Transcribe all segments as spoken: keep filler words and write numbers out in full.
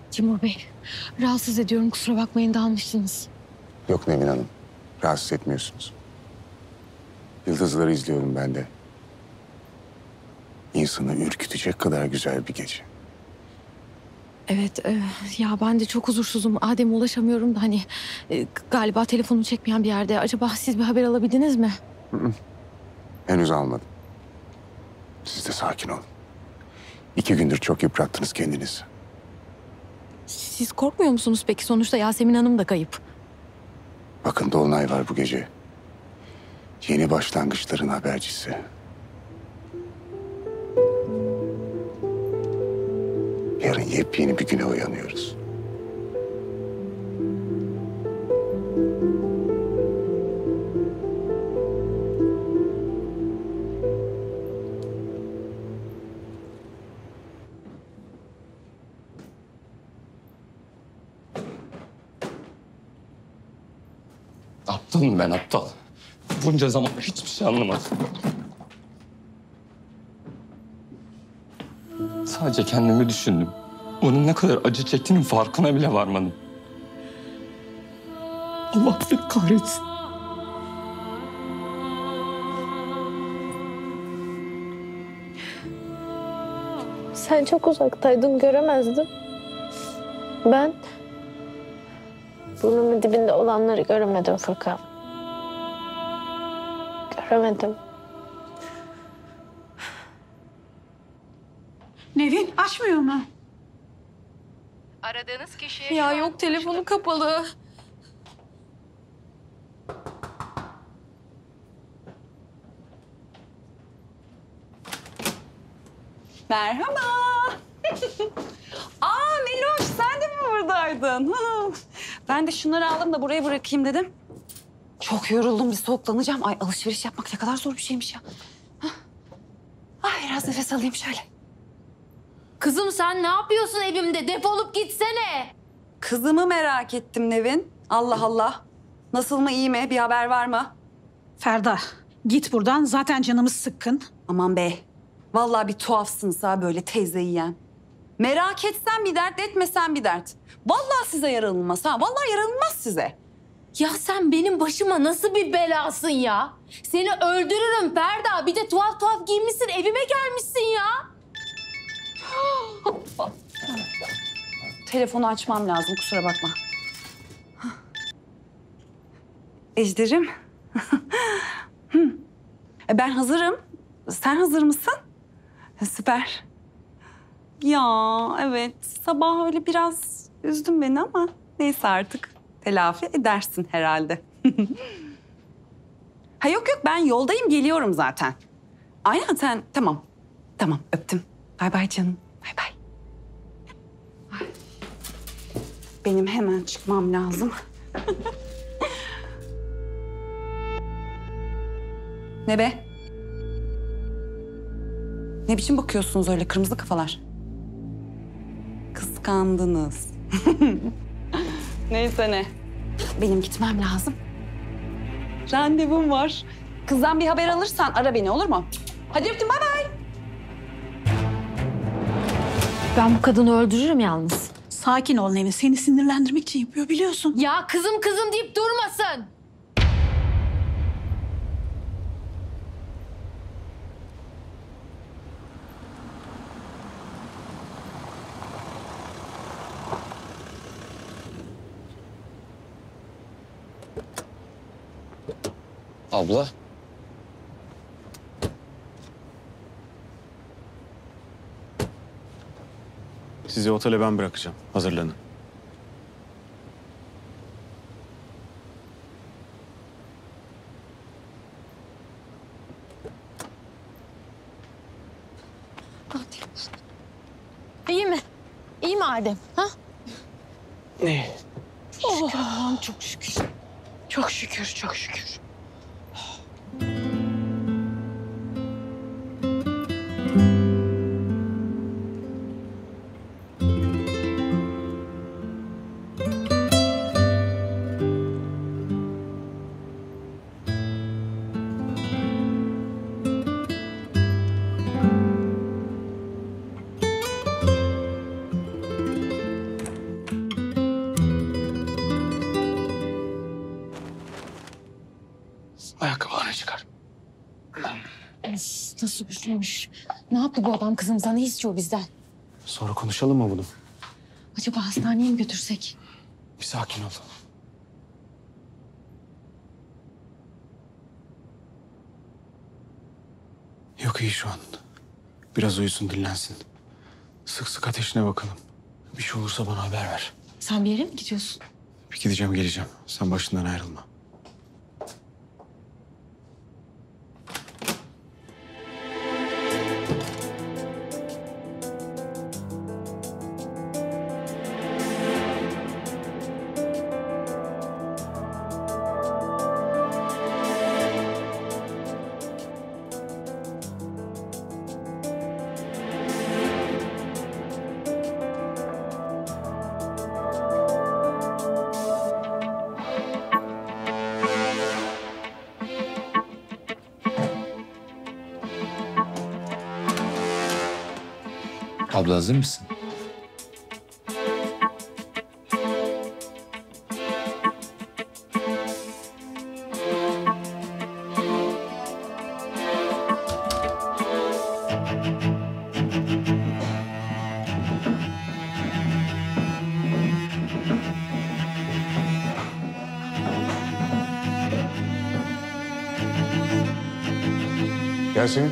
Timur Bey, rahatsız ediyorum. Kusura bakmayın, dalmışsınız. Yok Nevin Hanım, rahatsız etmiyorsunuz. Yıldızları izliyorum ben de. İnsanı ürkütecek kadar güzel bir gece. Evet, e, ya ben de çok huzursuzum. Adem'e ulaşamıyorum da hani e, galiba telefonu çekmeyen bir yerde. Acaba siz bir haber alabildiniz mi? Hı hı. Henüz almadım. Siz de sakin olun. İki gündür çok yıprattınız kendinizi. Siz korkmuyor musunuz peki? Sonuçta Yasemin Hanım da kayıp. Bakın dolunay var bu gece. Yeni başlangıçların habercisi. Yarın yepyeni bir güne uyanıyoruz. Aptalım ben, aptal. Bunca zaman hiçbir şey anlamadım. Sadece kendimi düşündüm. Onun ne kadar acı çektiğinin farkına bile varmadım. Allah seni kahretsin. Sen çok uzaktaydın, göremezdim. Ben burnumun dibinde olanları göremedim Furkan. Göremedim. Nevin açmıyor mu? Aradığınız kişiye Ya şu an yok, telefonu kapalı. Merhaba. Aa Meloş, sen de mi buradaydın? Ben de şunları aldım da buraya bırakayım dedim. Çok yoruldum, bir soğuklanacağım. Ay alışveriş yapmak ne kadar zor bir şeymiş ya. Hah. Ay biraz nefes alayım şöyle. Kızım sen ne yapıyorsun evimde? Defolup gitsene. Kızımı merak ettim Nevin. Allah Allah. Nasıl mı, iyi mi? Bir haber var mı? Ferda, git buradan. Zaten canımız sıkkın. Aman be. Vallahi bir tuhafsınız ha böyle teyze yiyen. Merak etsen bir dert, etmesen bir dert. Vallahi size yaranılmaz ha. Vallahi yaranılmaz size. Ya sen benim başıma nasıl bir belasın ya? Seni öldürürüm Ferda. Bir de tuhaf tuhaf giymişsin, evime gelmişsin ya. Telefonu açmam lazım, kusura bakma. Ejder'im. E, ben hazırım. Sen hazır mısın? Süper. Ya evet, sabah öyle biraz üzdün beni ama neyse artık telafi edersin herhalde. Ha yok yok, ben yoldayım, geliyorum zaten. Aynen sen, tamam. Tamam, öptüm. Bay bay canım, bay bay. Ay. Benim hemen çıkmam lazım. Ne be? Ne biçim bakıyorsunuz öyle kırmızı kafalar? Kıskandınız. Neyse ne. Benim gitmem lazım. Randevum var. Kızdan bir haber alırsan ara beni, olur mu? Hadi öptüm, bay bay. Ben bu kadını öldürürüm yalnız. Sakin ol Nevin. Seni sinirlendirmek için yapıyor biliyorsun. Ya kızım kızım deyip durmasın. Abla. Sizi otele ben bırakacağım. Hazırlanın. İyi mi? İyi mi Adem? Ha? İyi. Oh, Allah'ım çok şükür. Çok şükür, çok şükür. Ayakkabılarını çıkar. Of, nasıl güçlüymüş. Ne yaptı bu adam kızımıza? Ne istiyor bizden? Sonra konuşalım mı bunu? Acaba hastaneye mi götürsek? Bir sakin ol. Yok iyi şu an. Biraz uyusun, dinlensin. Sık sık ateşine bakalım. Bir şey olursa bana haber ver. Sen bir yere mi gidiyorsun? Bir gideceğim geleceğim. Sen başından ayrılma. Abla hazır mısın? Yasemin.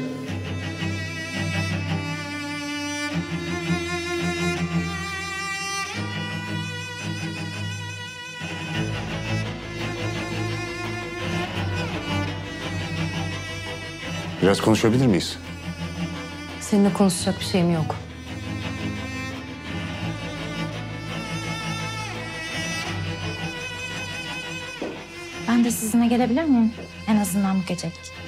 Biraz konuşabilir miyiz? Seninle konuşacak bir şeyim yok. Ben de sizinle gelebilir miyim? En azından bu gecelik.